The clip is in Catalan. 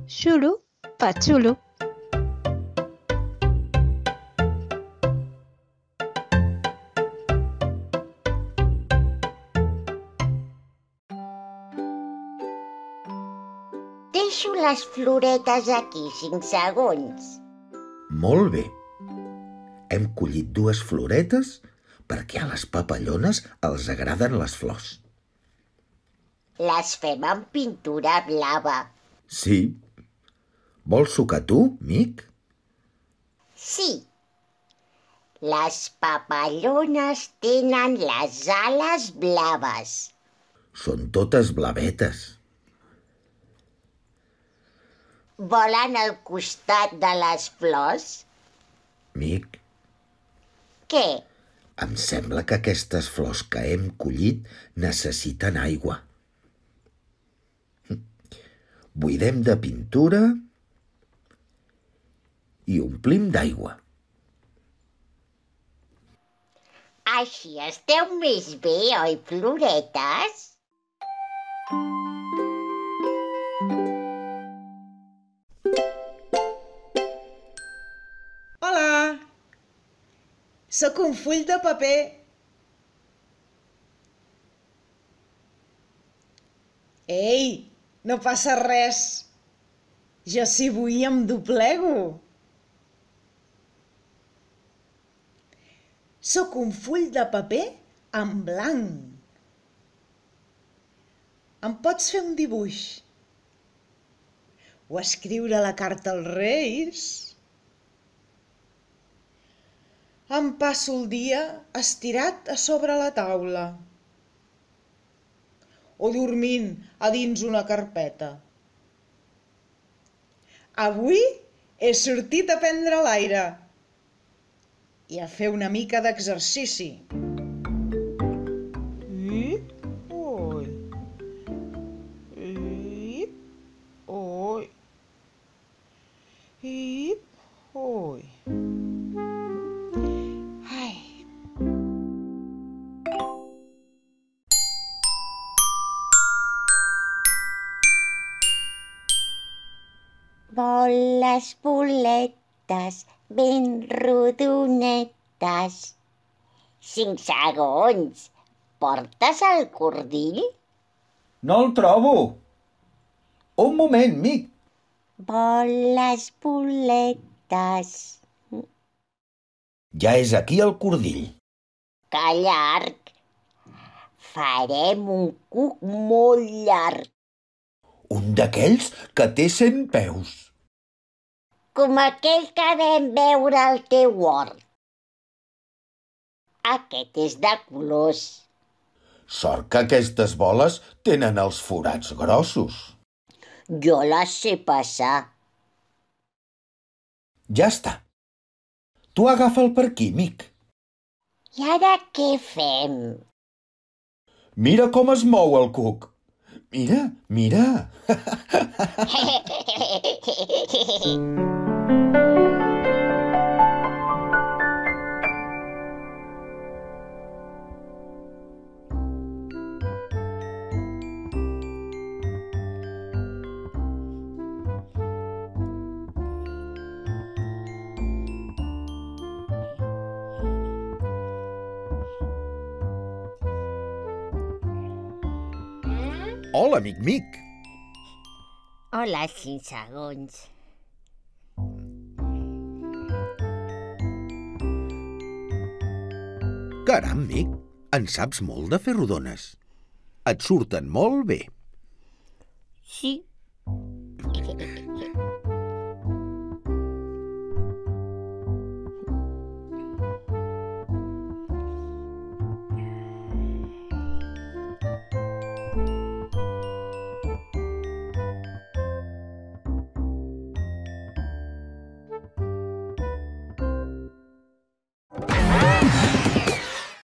Xulo, patxulo. Deixo les floretes aquí 5 segons. Molt bé. Hem collit 2 floretes perquè a les papallones els agraden les flors. Les fem amb pintura blava. Sí. Vols sucar tu, Mic? Sí. Les papallones tenen les ales blaves. Són totes blavetes. Volen al costat de les flors? Mic, Què? em sembla que aquestes flors que hem collit necessiten aigua. Buidem de pintura i omplim d'aigua. Així esteu més bé, oi, floretes? Hola! Sóc un full de paper. Ei, no passa res. Jo si vull em doblego. Sóc un full de paper en blanc. Em pots fer un dibuix? O escriure la carta als Reis? Em passo el dia estirat a sobre la taula o dormint a dins una carpeta. Avui he sortit a prendre l'aire i a fer una mica d'exercici. Vol les boletes ben rodonetes. 5 segons. Portes el cordill? No el trobo. Un moment, Mic. Vol les boletes. Ja és aquí el cordill. Que llarg. Farem un cuc molt llarg. Un d'aquells que té 100 peus. Com aquell que vam veure al teu hort. Aquest és de colors. Sort que aquestes boles tenen els forats grossos. Jo les sé passar. Ja està. Tu agafa'l per aquí, Mic. I ara què fem? Mira com es mou el cuc. Mira, mira. Hola, amic Mic. Hola, 5 segons. Caram, Mic, en saps molt de fer rodones. Et surten molt bé. Sí,